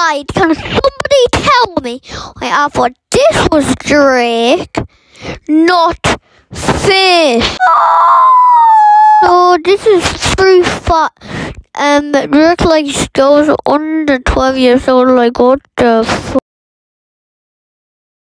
died. Can somebody tell me? I thought this was Drake, not fish. So this is proof that Drake likes girls under 12 years old. Like, what the fuck?